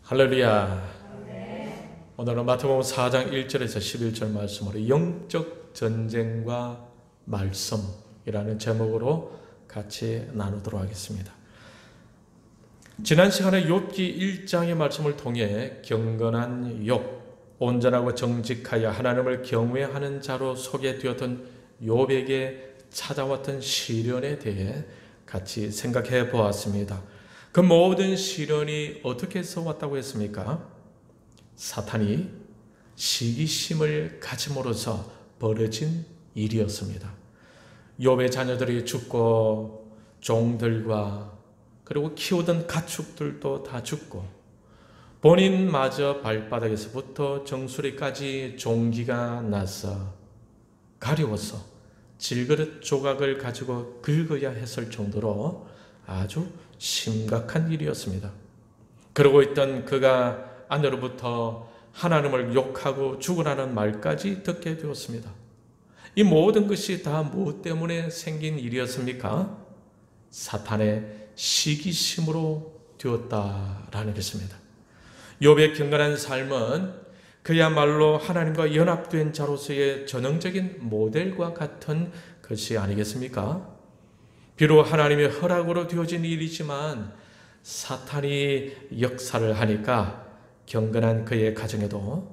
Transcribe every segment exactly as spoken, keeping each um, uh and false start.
할렐루야. 오늘은 마태복음 사 장 일 절에서 십일 절 말씀으로 영적 전쟁과 말씀이라는 제목으로 같이 나누도록 하겠습니다. 지난 시간에 욥기 일 장의 말씀을 통해 경건한 욥, 온전하고 정직하여 하나님을 경외하는 자로 소개되었던 욥에게 찾아왔던 시련에 대해 같이 생각해 보았습니다. 그 모든 시련이 어떻게 해서 왔다고 했습니까? 사탄이 시기심을 가짐으로써 벌어진 일이었습니다. 욥의 자녀들이 죽고 종들과 그리고 키우던 가축들도 다 죽고 본인마저 발바닥에서부터 정수리까지 종기가 나서 가려워서 질그릇 조각을 가지고 긁어야 했을 정도로 아주 심각한 일이었습니다. 그러고 있던 그가 아내로부터 하나님을 욕하고 죽으라는 말까지 듣게 되었습니다. 이 모든 것이 다 무엇 때문에 생긴 일이었습니까? 사탄의 시기심으로 되었다라는 것입니다. 욥의 경건한 삶은 그야말로 하나님과 연합된 자로서의 전형적인 모델과 같은 것이 아니겠습니까? 비록 하나님의 허락으로 되어진 일이지만 사탄이 역사를 하니까 경건한 그의 가정에도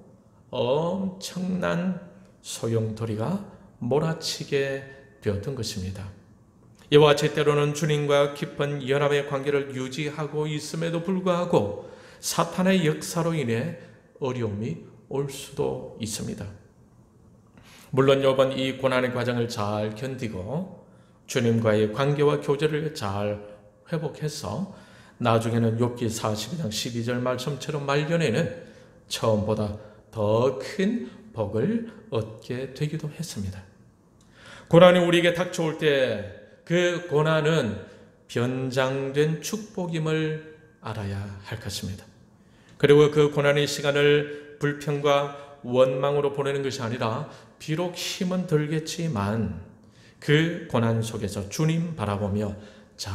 엄청난 소용돌이가 몰아치게 되었던 것입니다. 이와 같이 때로는 주님과 깊은 연합의 관계를 유지하고 있음에도 불구하고 사탄의 역사로 인해 어려움이 올 수도 있습니다. 물론 욥은 이 고난의 과정을 잘 견디고 주님과의 관계와 교제를 잘 회복해서 나중에는 욥기 사십이 장 십이 절 말씀처럼 말년에는 처음보다 더 큰 복을 얻게 되기도 했습니다. 고난이 우리에게 닥쳐올 때 그 고난은 변장된 축복임을 알아야 할 것입니다. 그리고 그 고난의 시간을 불평과 원망으로 보내는 것이 아니라 비록 힘은 들겠지만 그 고난 속에서 주님 바라보며 잘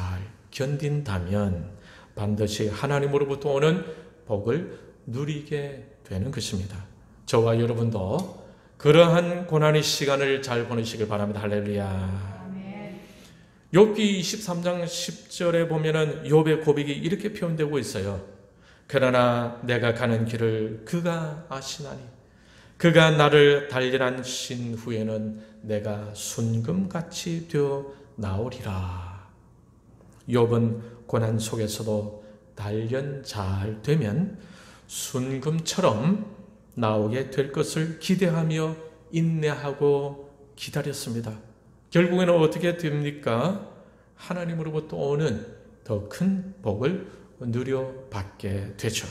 견딘다면 반드시 하나님으로부터 오는 복을 누리게 되는 것입니다. 저와 여러분도 그러한 고난의 시간을 잘 보내시길 바랍니다. 할렐루야. 욥기 이십삼 장 십 절에 보면은 욥의 고백이 이렇게 표현되고 있어요. 그러나 내가 가는 길을 그가 아시나니 그가 나를 단련하신 후에는 내가 순금같이 되어 나오리라. 욥은 고난 속에서도 단련 잘 되면 순금처럼 나오게 될 것을 기대하며 인내하고 기다렸습니다. 결국에는 어떻게 됩니까? 하나님으로부터 오는 더 큰 복을 누려받게 되죠.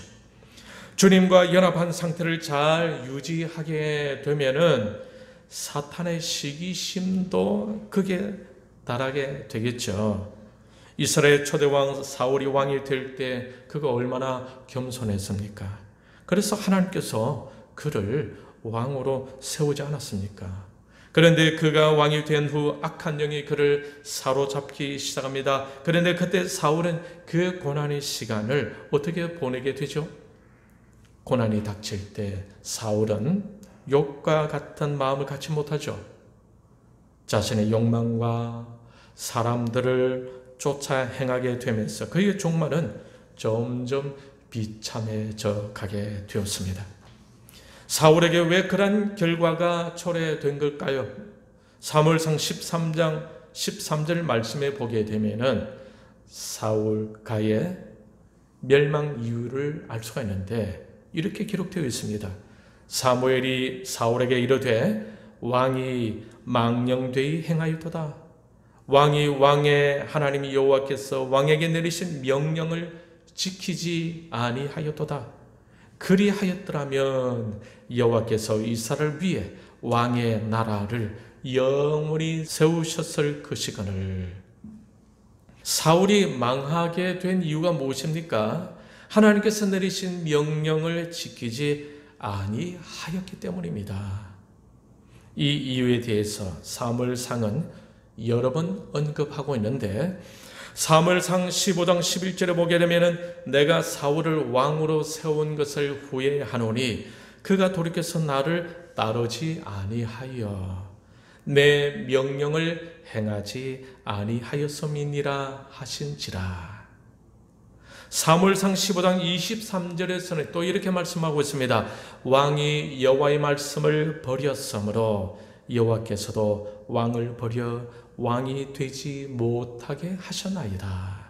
주님과 연합한 상태를 잘 유지하게 되면은 사탄의 시기심도 크게 달하게 되겠죠. 이스라엘 초대왕 사울이 왕이 될 때 그가 얼마나 겸손했습니까? 그래서 하나님께서 그를 왕으로 세우지 않았습니까? 그런데 그가 왕이 된 후 악한 영이 그를 사로잡기 시작합니다. 그런데 그때 사울은 그 고난의 시간을 어떻게 보내게 되죠? 고난이 닥칠 때 사울은 욥과 같은 마음을 갖지 못하죠. 자신의 욕망과 사람들을 쫓아 행하게 되면서 그의 종말은 점점 비참해져 가게 되었습니다. 사울에게 왜 그런 결과가 초래된 걸까요? 사무엘상 십삼 장 십삼 절 말씀에 보게 되면은 사울가의 멸망 이유를 알 수가 있는데 이렇게 기록되어 있습니다. 사무엘이 사울에게 이르되 왕이 망령되이 행하였도다. 왕이 왕의 하나님 여호와께서 왕에게 내리신 명령을 지키지 아니하였도다. 그리하였더라면 여호와께서 이스라엘을 위해 왕의 나라를 영원히 세우셨을 것이거늘. 사울이 망하게 된 이유가 무엇입니까? 하나님께서 내리신 명령을 지키지 아니하였기 때문입니다. 이 이유에 대해서 사무엘상은 여러 번 언급하고 있는데 사무엘상 십오 장 십일 절에 보게 되면은 내가 사울을 왕으로 세운 것을 후회하노니 그가 돌이켜서 나를 따르지 아니하여 내 명령을 행하지 아니하였음이니라 하신지라. 사무엘상 십오 장 이십삼 절에서는 또 이렇게 말씀하고 있습니다. 왕이 여호와의 말씀을 버렸으므로 여호와께서도 왕을 버려 왕이 되지 못하게 하셨나이다.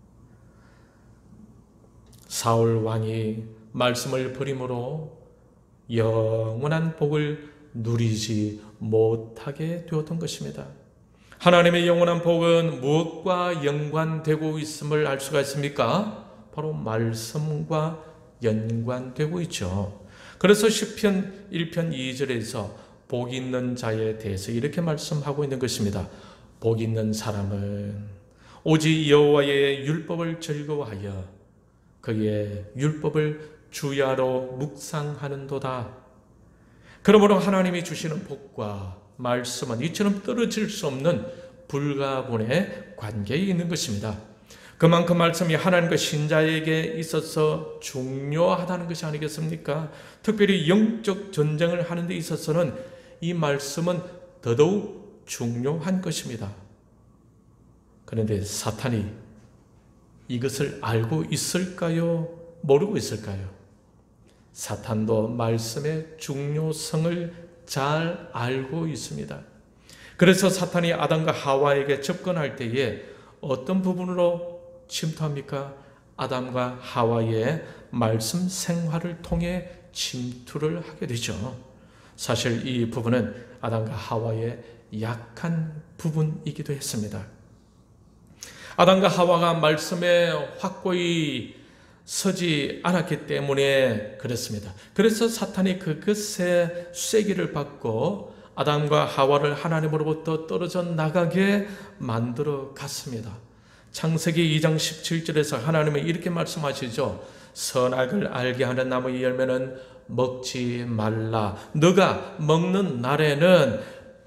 사울 왕이 말씀을 버림으로 영원한 복을 누리지 못하게 되었던 것입니다. 하나님의 영원한 복은 무엇과 연관되고 있음을 알 수가 있습니까? 바로 말씀과 연관되고 있죠. 그래서 시편 일 편 이 절에서 복 있는 자에 대해서 이렇게 말씀하고 있는 것입니다. 복 있는 사람은 오직 여호와의 율법을 즐거워하여 그의 율법을 주야로 묵상하는도다. 그러므로 하나님이 주시는 복과 말씀은 이처럼 떨어질 수 없는 불가분의 관계에 있는 것입니다. 그만큼 말씀이 하나님과 신자에게 있어서 중요하다는 것이 아니겠습니까? 특별히 영적 전쟁을 하는 데 있어서는 이 말씀은 더더욱 중요한 것입니다. 그런데 사탄이 이것을 알고 있을까요? 모르고 있을까요? 사탄도 말씀의 중요성을 잘 알고 있습니다. 그래서 사탄이 아담과 하와에게 접근할 때에 어떤 부분으로 침투합니까? 아담과 하와의 말씀 생활을 통해 침투를 하게 되죠. 사실 이 부분은 아담과 하와의 약한 부분이기도 했습니다. 아담과 하와가 말씀에 확고히 서지 않았기 때문에 그렇습니다. 그래서 사탄이 그것의 쐐기를 받고 아담과 하와를 하나님으로부터 떨어져 나가게 만들어 갔습니다. 창세기 이 장 십칠 절에서 하나님은 이렇게 말씀하시죠. 선악을 알게 하는 나무의 열매는 먹지 말라. 너가 먹는 날에는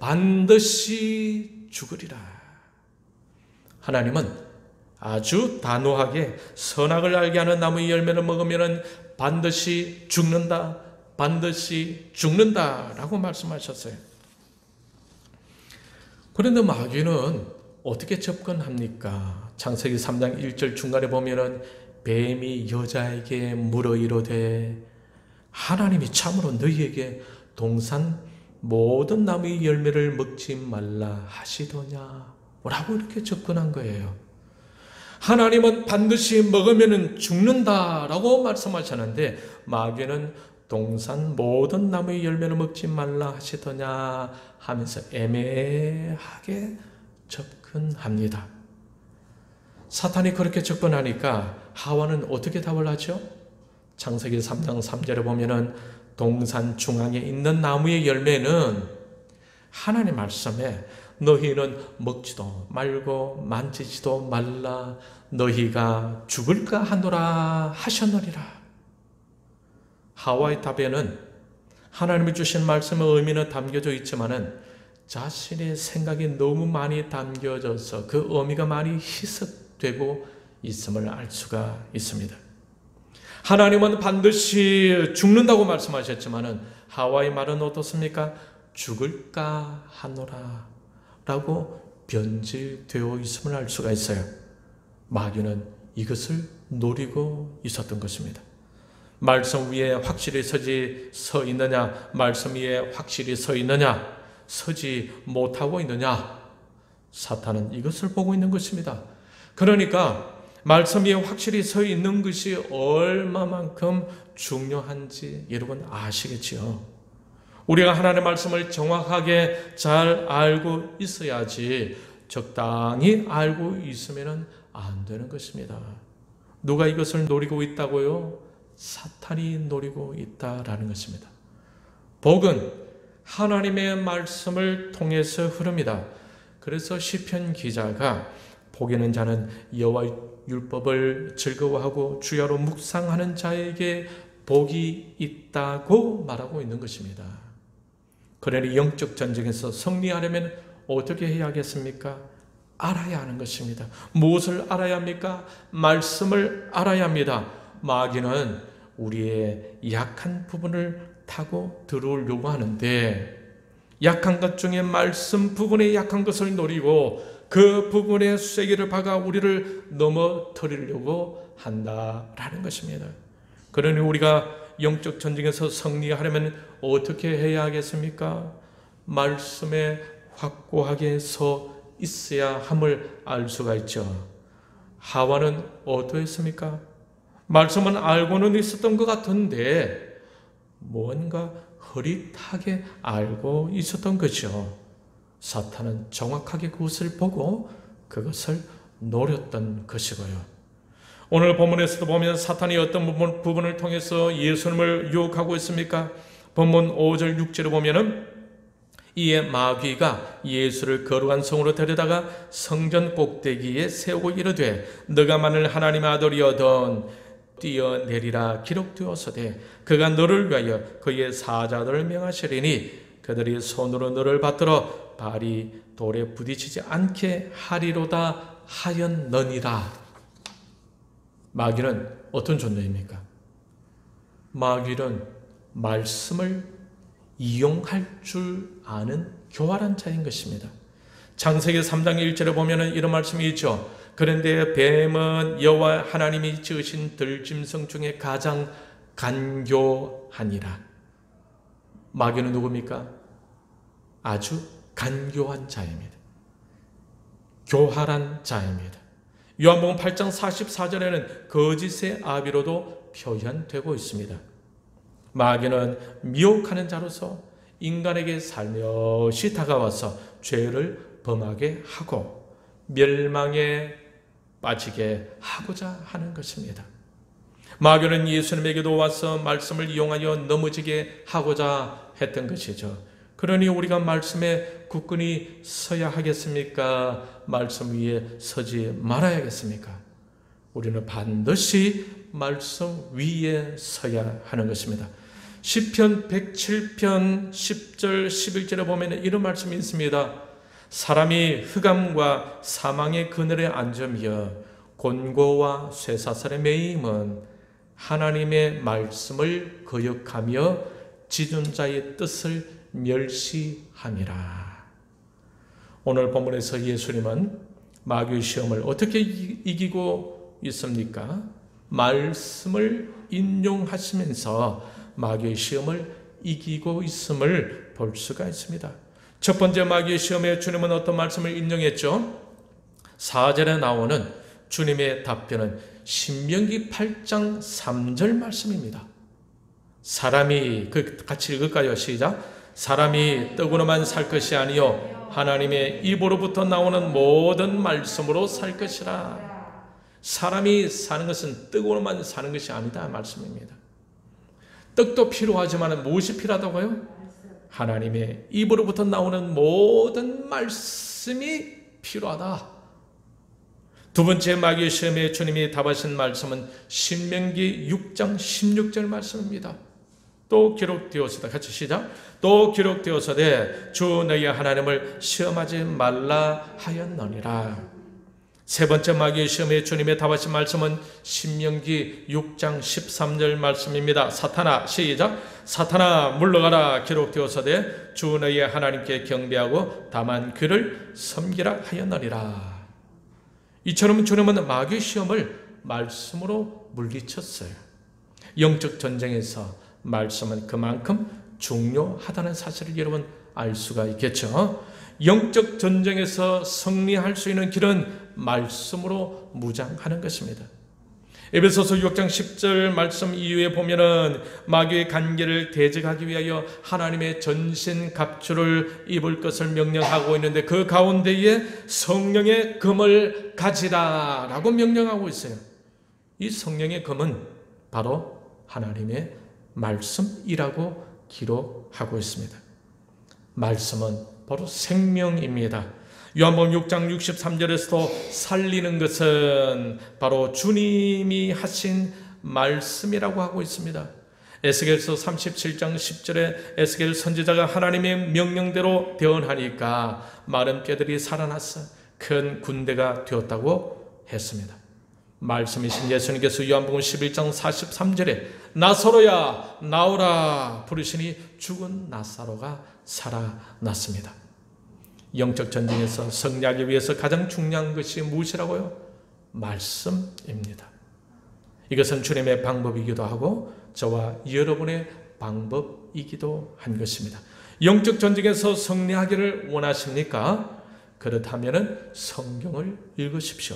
반드시 죽으리라. 하나님은 아주 단호하게 선악을 알게 하는 나무의 열매를 먹으면 반드시 죽는다, 반드시 죽는다 라고 말씀하셨어요. 그런데 마귀는 어떻게 접근합니까? 창세기 삼 장 일 절 중간에 보면은 뱀이 여자에게 물어 이르되 하나님이 참으로 너희에게 동산 모든 나무의 열매를 먹지 말라 하시더냐 라고 이렇게 접근한 거예요. 하나님은 반드시 먹으면 죽는다라고 말씀하셨는데 마귀는 동산 모든 나무의 열매를 먹지 말라 하시더냐 하면서 애매하게 접근합니다. 사탄이 그렇게 접근하니까 하와는 어떻게 답을 하죠? 창세기 삼 장 삼 절에 보면은 동산 중앙에 있는 나무의 열매는 하나님 말씀에 너희는 먹지도 말고 만지지도 말라 너희가 죽을까 하노라 하셨느니라. 하와의 답에는 하나님이 주신 말씀의 의미는 담겨져 있지만은 자신의 생각이 너무 많이 담겨져서 그 의미가 많이 희석되고 있음을 알 수가 있습니다. 하나님은 반드시 죽는다고 말씀하셨지만은 하와의 말은 어떻습니까? 죽을까 하노라 라고 변질되어 있음을 알 수가 있어요. 마귀는 이것을 노리고 있었던 것입니다. 말씀 위에 확실히 서지 서 있느냐, 말씀 위에 확실히 서 있느냐, 서지 못하고 있느냐, 사탄은 이것을 보고 있는 것입니다. 그러니까 말씀 위에 확실히 서 있는 것이 얼마만큼 중요한지 여러분 아시겠지요? 우리가 하나님의 말씀을 정확하게 잘 알고 있어야지 적당히 알고 있으면 안 되는 것입니다. 누가 이것을 노리고 있다고요? 사탄이 노리고 있다라는 것입니다. 복은 하나님의 말씀을 통해서 흐릅니다. 그래서 시편 기자가 복 있는 자는 여호와의 율법을 즐거워하고 주야로 묵상하는 자에게 복이 있다고 말하고 있는 것입니다. 그러니 영적 전쟁에서 승리하려면 어떻게 해야겠습니까? 알아야 하는 것입니다. 무엇을 알아야 합니까? 말씀을 알아야 합니다. 마귀는 우리의 약한 부분을 타고 들어오려고 하는데 약한 것 중에 말씀 부분에 약한 것을 노리고 그 부분에 쐐기를 박아 우리를 넘어뜨리려고 한다라는 것입니다. 그러니 우리가 영적 전쟁에서 승리하려면 어떻게 해야 하겠습니까? 말씀에 확고하게 서 있어야 함을 알 수가 있죠. 하와는 어떠했습니까? 말씀은 알고는 있었던 것 같은데 뭔가 흐릿하게 알고 있었던 거죠. 사탄은 정확하게 그것을 보고 그것을 노렸던 것이고요. 오늘 본문에서도 보면 사탄이 어떤 부분, 부분을 통해서 예수님을 유혹하고 있습니까? 본문 오 절 육 절에 보면은 이에 마귀가 예수를 거룩한 성으로 데려다가 성전 꼭대기에 세우고 이르되 너가 만일 하나님의 아들이어든 뛰어내리라 기록되었으되 그가 너를 위하여 그의 사자들을 명하시리니 그들이 손으로 너를 받들어 발이 돌에 부딪히지 않게 하리로다 하였느니라. 마귀는 어떤 존재입니까? 마귀는 말씀을 이용할 줄 아는 교활한 자인 것입니다. 창세기 삼 장 일 절에 보면 이런 말씀이 있죠. 그런데 뱀은 여호와 하나님이 지으신 들짐승 중에 가장 간교하니라. 마귀는 누굽니까? 아주 간교한 자입니다. 교활한 자입니다. 요한복음 팔 장 사십사 절에는 거짓의 아비로도 표현되고 있습니다. 마귀는 미혹하는 자로서 인간에게 살며시 다가와서 죄를 범하게 하고 멸망에 빠지게 하고자 하는 것입니다. 마귀는 예수님에게도 와서 말씀을 이용하여 넘어지게 하고자 했던 것이죠. 그러니 우리가 말씀에 굳건히 서야 하겠습니까? 말씀 위에 서지 말아야겠습니까? 우리는 반드시 말씀 위에 서야 하는 것입니다. 시편 백칠 편 십 절 십일 절에 보면 이런 말씀이 있습니다. 사람이 흑암과 사망의 그늘에 앉으며 곤고와 쇠사슬에 매임은 하나님의 말씀을 거역하며 지존 자의 뜻을 멸시함이라. 오늘 본문에서 예수님은 마귀의 시험을 어떻게 이기고 있습니까? 말씀을 인용하시면서 마귀의 시험을 이기고 있음을 볼 수가 있습니다. 첫 번째 마귀의 시험에 주님은 어떤 말씀을 인용했죠? 사 절에 나오는 주님의 답변은 신명기 팔 장 삼 절 말씀입니다. 사람이 그 같이 읽을까요? 시작. 사람이 떡으로만 살 것이 아니요 하나님의 입으로부터 나오는 모든 말씀으로 살 것이라. 사람이 사는 것은 떡으로만 사는 것이 아니다 말씀입니다. 떡도 필요하지만 무엇이 필요하다고요? 하나님의 입으로부터 나오는 모든 말씀이 필요하다. 두 번째 마귀의 시험에 주님이 답하신 말씀은 신명기 육 장 십육 절 말씀입니다. 또 기록되었으되 같이 시작. 또 기록되었으되 주 너희 하나님을 시험하지 말라 하였느니라. 세 번째 마귀의 시험에 주님의 답하신 말씀은 신명기 육 장 십삼 절 말씀입니다. 사탄아 시작. 사탄아 물러가라 기록되었으되 주 너희 하나님께 경배하고 다만 그를 섬기라 하였느니라. 이처럼 주님은 마귀의 시험을 말씀으로 물리쳤어요. 영적 전쟁에서 말씀은 그만큼 중요하다는 사실을 여러분 알 수가 있겠죠. 영적 전쟁에서 승리할 수 있는 길은 말씀으로 무장하는 것입니다. 에베소서 육 장 십 절 말씀 이후에 보면은 마귀의 간계를 대적하기 위하여 하나님의 전신 갑주를 입을 것을 명령하고 있는데 그 가운데에 성령의 검을 가지라 라고 명령하고 있어요. 이 성령의 검은 바로 하나님의 말씀이라고 기록하고 있습니다. 말씀은 바로 생명입니다. 요한복음 육 장 육십삼 절에서도 살리는 것은 바로 주님이 하신 말씀이라고 하고 있습니다. 에스겔서 삼십칠 장 십 절에 에스겔 선지자가 하나님의 명령대로 대언하니까 마른 뼈들이 살아났어. 큰 군대가 되었다고 했습니다. 말씀이신 예수님께서 요한복음 십일 장 사십삼 절에 나사로야 나오라 부르시니 죽은 나사로가 살아났습니다. 영적 전쟁에서 승리하기 위해서 가장 중요한 것이 무엇이라고요? 말씀입니다. 이것은 주님의 방법이기도 하고 저와 여러분의 방법이기도 한 것입니다. 영적 전쟁에서 승리하기를 원하십니까? 그렇다면 성경을 읽으십시오.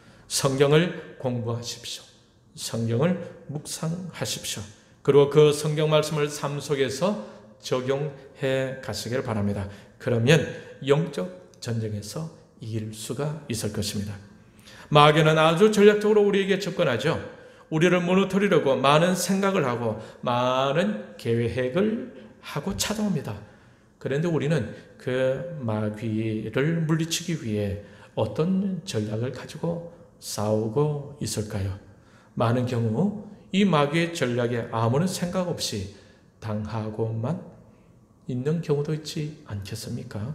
성경을 공부하십시오. 성경을 묵상하십시오. 그리고 그 성경 말씀을 삶 속에서 적용해 가시길 바랍니다. 그러면 영적 전쟁에서 이길 수가 있을 것입니다. 마귀는 아주 전략적으로 우리에게 접근하죠. 우리를 무너뜨리려고 많은 생각을 하고 많은 계획을 하고 찾아옵니다. 그런데 우리는 그 마귀를 물리치기 위해 어떤 전략을 가지고 싸우고 있을까요? 많은 경우 이 마귀의 전략에 아무런 생각 없이 당하고만 있는 경우도 있지 않겠습니까?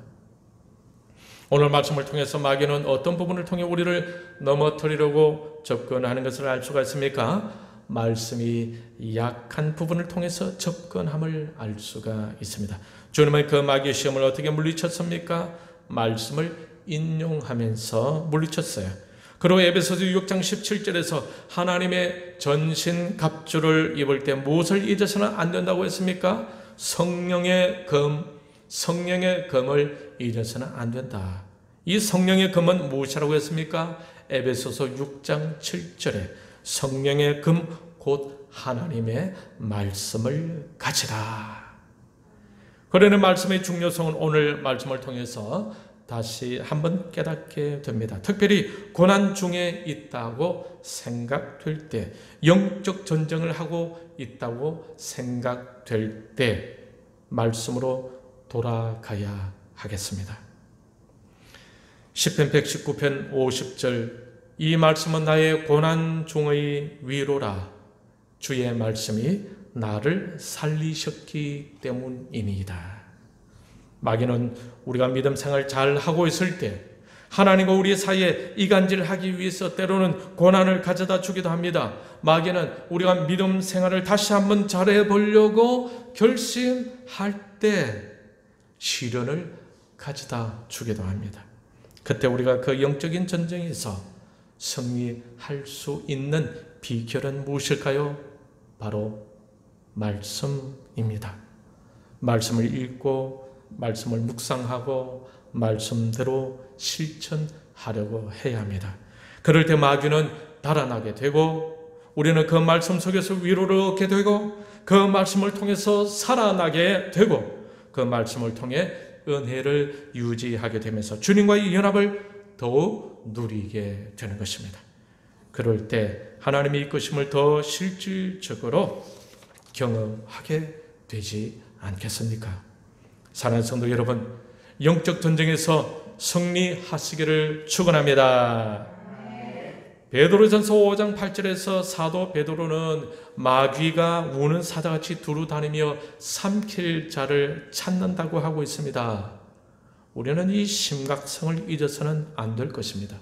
오늘 말씀을 통해서 마귀는 어떤 부분을 통해 우리를 넘어뜨리려고 접근하는 것을 알 수가 있습니까? 말씀이 약한 부분을 통해서 접근함을 알 수가 있습니다. 주님은 그 마귀의 시험을 어떻게 물리쳤습니까? 말씀을 인용하면서 물리쳤어요. 그리고 에베소서 육 장 십칠 절에서 하나님의 전신 갑주를 입을 때 무엇을 잊어서는 안 된다고 했습니까? 성령의 검, 성령의 검을 잊어서는 안 된다. 이 성령의 검은 무엇이라고 했습니까? 에베소서 육 장 칠 절에 성령의 검 곧 하나님의 말씀을 가지라. 그러는 말씀의 중요성은 오늘 말씀을 통해서 다시 한번 깨닫게 됩니다. 특별히 고난 중에 있다고 생각될 때, 영적 전쟁을 하고 있다고 생각될 때 말씀으로 돌아가야 하겠습니다. 시편 백십구 편 오십 절, 이 말씀은 나의 고난 중의 위로라. 주의 말씀이 나를 살리셨기 때문이니이다. 마귀는 우리가 믿음 생활 잘 하고 있을 때 하나님과 우리 사이에 이간질하기 위해서 때로는 고난을 가져다 주기도 합니다. 마귀는 우리가 믿음 생활을 다시 한번 잘해 보려고 결심할 때 시련을 가져다 주기도 합니다. 그때 우리가 그 영적인 전쟁에서 승리할 수 있는 비결은 무엇일까요? 바로 말씀입니다. 말씀을 읽고 말씀을 묵상하고 말씀대로 실천하려고 해야 합니다. 그럴 때 마귀는 달아나게 되고 우리는 그 말씀 속에서 위로를 얻게 되고 그 말씀을 통해서 살아나게 되고 그 말씀을 통해 은혜를 유지하게 되면서 주님과의 연합을 더욱 누리게 되는 것입니다. 그럴 때 하나님의 이끄심을 더 실질적으로 경험하게 되지 않겠습니까? 사랑하는 성도 여러분, 영적 전쟁에서 승리하시기를 축원합니다. 베드로전서 오 장 팔 절에서 사도 베드로는 마귀가 우는 사자같이 두루 다니며 삼킬 자를 찾는다고 하고 있습니다. 우리는 이 심각성을 잊어서는 안 될 것입니다.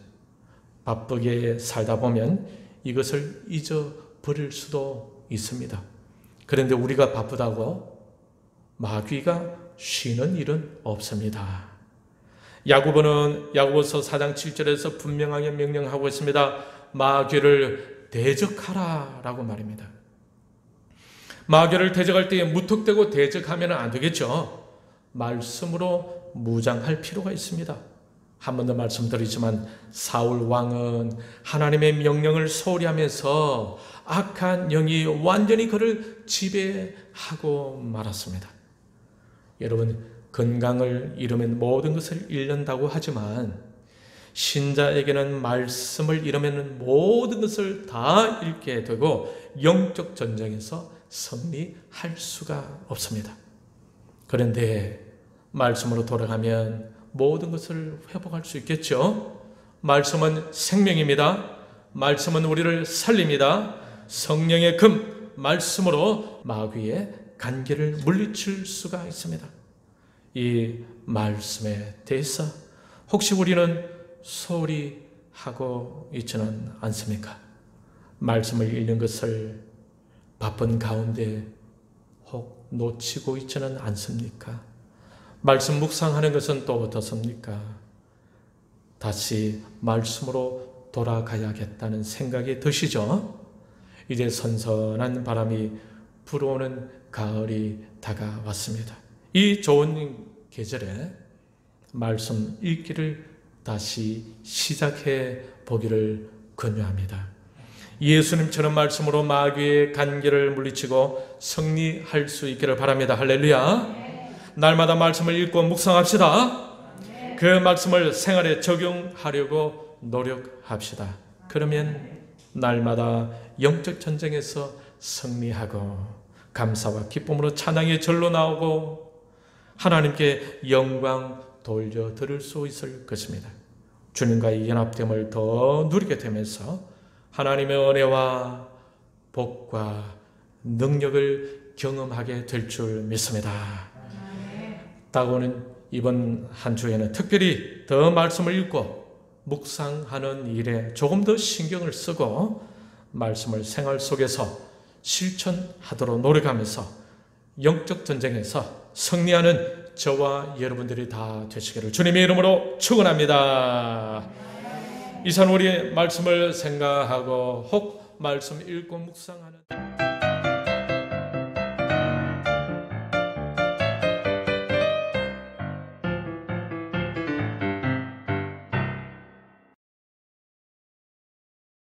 바쁘게 살다 보면 이것을 잊어버릴 수도 있습니다. 그런데 우리가 바쁘다고 마귀가 쉬는 일은 없습니다. 야고보는 야고보서 사 장 칠 절에서 분명하게 명령하고 있습니다. 마귀를 대적하라 라고 말입니다. 마귀를 대적할 때 무턱대고 대적하면 안 되겠죠. 말씀으로 무장할 필요가 있습니다. 한 번 더 말씀드리지만 사울 왕은 하나님의 명령을 소홀히 하면서 악한 영이 완전히 그를 지배하고 말았습니다. 여러분, 건강을 잃으면 모든 것을 잃는다고 하지만 신자에게는 말씀을 잃으면 모든 것을 다 잃게 되고 영적 전쟁에서 승리할 수가 없습니다. 그런데 말씀으로 돌아가면 모든 것을 회복할 수 있겠죠. 말씀은 생명입니다. 말씀은 우리를 살립니다. 성령의 금, 말씀으로 마귀의 간계를 물리칠 수가 있습니다. 이 말씀에 대해서 혹시 우리는 소홀히 하고 있지는 않습니까? 말씀을 읽는 것을 바쁜 가운데 혹 놓치고 있지는 않습니까? 말씀 묵상하는 것은 또 어떻습니까? 다시 말씀으로 돌아가야겠다는 생각이 드시죠? 이제 선선한 바람이 불어오는 가을이 다가왔습니다. 이 좋은 계절에 말씀 읽기를 다시 시작해 보기를 권유합니다. 예수님처럼 말씀으로 마귀의 간계를 물리치고 승리할 수 있기를 바랍니다. 할렐루야. 날마다 말씀을 읽고 묵상합시다. 그 말씀을 생활에 적용하려고 노력합시다. 그러면 날마다 영적 전쟁에서 승리하고 감사와 기쁨으로 찬양의 절로 나오고 하나님께 영광 돌려드릴 수 있을 것입니다. 주님과의 연합됨을 더 누리게 되면서 하나님의 은혜와 복과 능력을 경험하게 될 줄 믿습니다. 다가오는 이번 한 주에는 특별히 더 말씀을 읽고 묵상하는 일에 조금 더 신경을 쓰고 말씀을 생활 속에서 실천하도록 노력하면서 영적 전쟁에서 승리하는 저와 여러분들이 다 되시기를 주님의 이름으로 축원합니다. 이 시간 우리의 말씀을 생각하고 혹 말씀 읽고 묵상하는